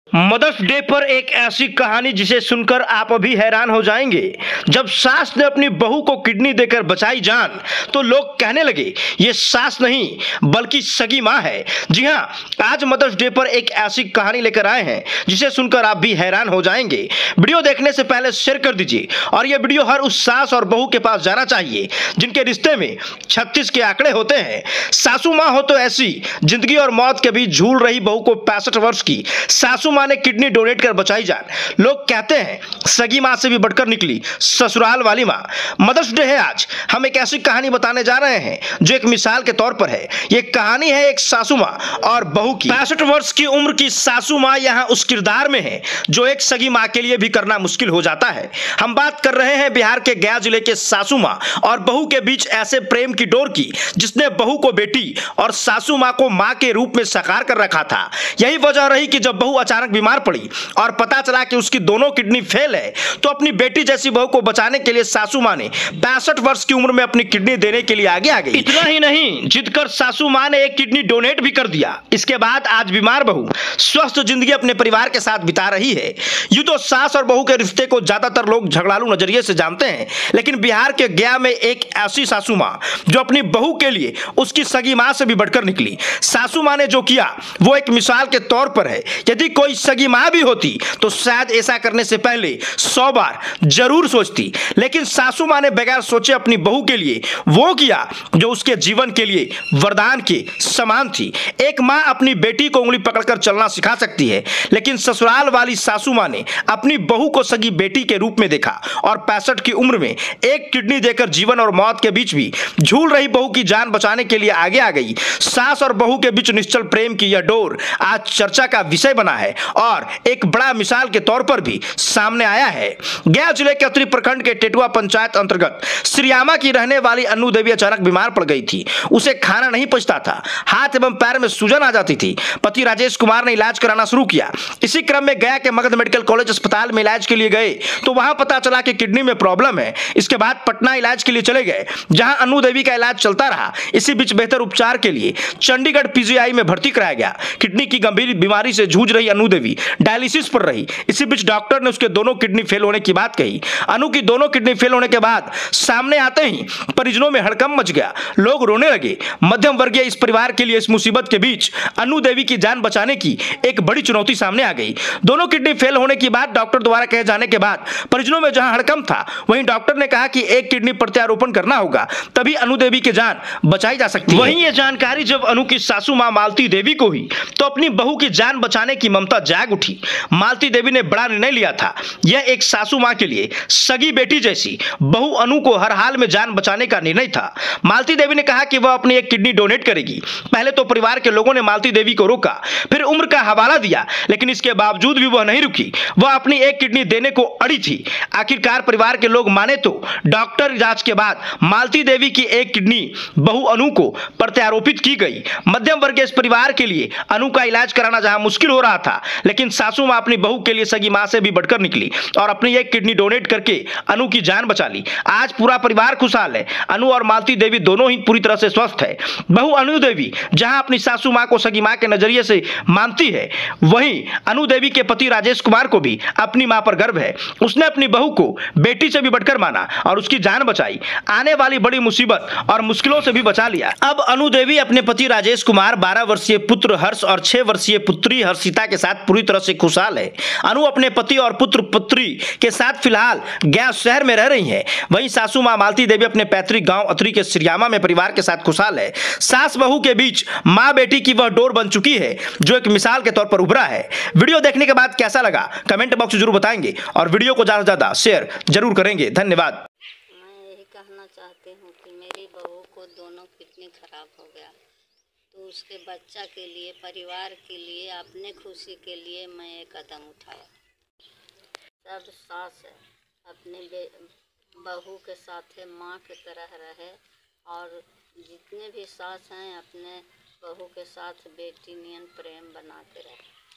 Mother's day पर एक ऐसी कहानी जिसे सुनकर आप अभी हैरान हो जाएंगे। जब सास ने अपनी बहू को किडनी देकर बचाई जान, तो लोग कहने लगे ये सास नहीं बल्कि सगी मां है। जी हां, आज मदर्स डे पर एक ऐसी कहानी लेकर आए हैं जिसे सुनकर आप भी हैरान हो जाएंगे। वीडियो देखने से पहले शेयर कर दीजिए और यह वीडियो हर उस सास और बहू के पास जाना चाहिए जिनके रिश्ते में 36 के आंकड़े होते हैं। सासू मां हो तो ऐसी जिंदगी और मौत के बीच झूल रही बहू को 65 वर्ष की सासू मां ने किडनी डोनेट कर बचाई जान। लोग कहते हैं सगी मां से भी बढ़कर निकली ससुराल वाली मां। मदर्स डे है आज, हम एक ऐसी कहानी बताने जा रहे हैं जो एक मिसाल के तौर पर है। यह कहानी है एक सासू मां और बहू की। 65 वर्ष की उम्र की सासू मां यहां उस किरदार में है जो एक सगी मां के लिए भी करना मुश्किल हो जाता है। हम बात कर रहे हैं बिहार के गया जिले के सासू मां और बहू के बीच ऐसे प्रेम की डोर की जिसने बहू को बेटी और सासू मां को मां के रूप में साकार कर रखा था। यही वजह रही कि जब बहू अचानक बीमार पड़ी और पता चला कि उसकी दोनों किडनी फेल है, तो अपनी बेटी जैसी बहू को बचाने के लिए सासू मां ने 65 वर्ष की उम्र में अपनी किडनी देने के लिए आगे आ गई। इतना ही नहीं, जिद कर सासू मां ने एक किडनी डोनेट भी कर दिया। इसके बाद आज बीमार बहू स्वस्थ जिंदगी अपने परिवार के साथ बिता रही है। यूं तो सास और बहू के रिश्ते को ज्यादातर लोग झगड़ालू नजरिए से जानते हैं, लेकिन बिहार के गया में एक ऐसी सासू मां जो अपनी बहू के लिए उसकी सगी मां से भी बढ़कर निकली। सासू मां ने जो किया वो एक मिसाल के तौर पर है। यदि कोई सगी मां भी होती तो शायद ऐसा करने से पहले 100 बार जरूर सोचती, लेकिन सासू मां ने बगैर सोचे अपनी बहू के लिए वो किया जो उसके जीवन के लिए वरदान के समान थी। एक मां अपनी बेटी को उंगली पकड़कर चलना सिखा सकती है, लेकिन ससुराल वाली सासू मां ने अपनी बहू को सगी बेटी के रूप में देखा और 65 की उम्र में एक किडनी देकर जीवन और मौत के बीच भी झूल रही बहू की जान बचाने के लिए आगे आ गई। सास और बहू के बीच निश्चल प्रेम की यह डोर आज चर्चा का विषय बना है और एक बड़ा मिसाल के तौर पर भी सामने आया है। गया जिले के अतरी प्रखंड के टेटुआ पंचायत अंतर्गत श्रीयामा की रहने वाली अन्नू देवी अचानक बीमार पड़ गई थी। उसे खाना नहीं पचता था, हाथ एवं पैर में सूजन आ जाती थी। पति राजेश कुमार ने इलाज कराना शुरू किया। इसी क्रम में गया के मगध मेडिकल कॉलेज अस्पताल में इलाज के लिए गए तो वहां पता चला कि किडनी में प्रॉब्लम है। इसके बाद पटना इलाज के लिए चले गए, जहां अन्नू देवी का इलाज चलता रहा। इसी बीच बेहतर उपचार के लिए चंडीगढ़ पीजीआई में भर्ती कराया गया। किडनी की गंभीर बीमारी से जूझ रही अन्नू देवी डायलिसिस पर रही। इसी बीच डॉक्टर ने उसके दोनों किडनी फेल होने की बात कही। अनु की दोनों किडनी फेल होने के बाद सामने आते ही परिजनों में हड़कंप मच गया। लोग रोने लगे। मध्यम वर्गीय इस परिवार के लिए इस मुसीबत के बीच अनु देवी की जान बचाने की एक बड़ी चुनौती सामने आ गई। दोनों किडनी फेल होने की बात डॉक्टर द्वारा कहे जाने के बाद परिजनों में जहां हड़कंप था, वहीं डॉक्टर ने कहा कि एक किडनी प्रत्यारोपण करना होगा, तभी अनु देवी की जान बचाई जा सकती है। वहीं यह जानकारी जब अनु की सासू मां मालती देवी को हुई तो अपनी बहू की जान बचाने की ममता जाग उठी। मालती देवी ने बड़ा निर्णय लिया था। यह एक सासू मां के लिए सगी बेटी जैसी बहू अनु को हर हाल में जान बचाने का निर्णय था। मालती देवी ने कहा कि वह अपनी एक किडनी डोनेट करेगी। पहले तो परिवार के लोगों ने मालती देवी को रोका, फिर उम्र का हवाला दिया, लेकिन इसके बावजूद भी वह नहीं रुकी। वह अपनी एक किडनी देने को अड़ी थी। आखिरकार परिवार के लोग माने तो डॉक्टर जांच के बाद मालती देवी की एक किडनी बहू अनु को प्रत्यारोपित की गई। मध्यम वर्ग के इस परिवार के लिए अनु का इलाज कराना जहां मुश्किल हो रहा था, लेकिन सासू मां अपनी बहू के लिए सगी मां से भी बढ़कर निकली और अपनी एक किडनी डोनेट करके अनु की जान बचा ली। आज पूरा परिवार खुशहाल है। अनु और मालती देवी दोनों ही पूरी तरह से स्वस्थ है। बहू अनु देवी जहां अपनी सासू मां को सगी मां के नजरिए से मानती है, वहीं अनु देवी के पति राजेश कुमार को भी अपनी मां पर गर्व है। उसने अपनी बहू को बेटी से भी बढ़कर माना और उसकी जान बचाई। आने वाली बड़ी मुसीबत और मुश्किलों से भी बचा लिया। अब अनु देवी अपने पति राजेश कुमार, 12 वर्षीय पुत्र हर्ष और 6 वर्षीय पुत्री हर्षिता के साथ पूरी तरह से खुशहाल है। अनु अपने पति और पुत्र पुत्री के साथ फिलहाल गया शहर में रह रही हैं। वहीं सासू मां मालती देवी अपने पैतृक गांव अतरी के श्रीयामा में परिवार के साथ खुशहाल है। सास बहू के बीच मां बेटी की वह डोर बन चुकी है जो एक मिसाल के तौर पर उभरा है। वीडियो देखने के बाद कैसा लगा कमेंट बॉक्स में जरूर बताएंगे और वीडियो को ज्यादा से ज्यादा शेयर जरूर करेंगे। धन्यवाद। मैं यही कहना चाहती हूँ कि मेरी बहू को दोनों किडनी खराब हो गया, तो उसके बच्चा के लिए, परिवार के लिए, अपने खुशी के लिए मैं ये कदम उठाया। सब सास अपने बहू के साथ माँ की तरह रहे और जितने भी सास हैं अपने बहू के साथ बेटी नियन प्रेम बनाते रहे।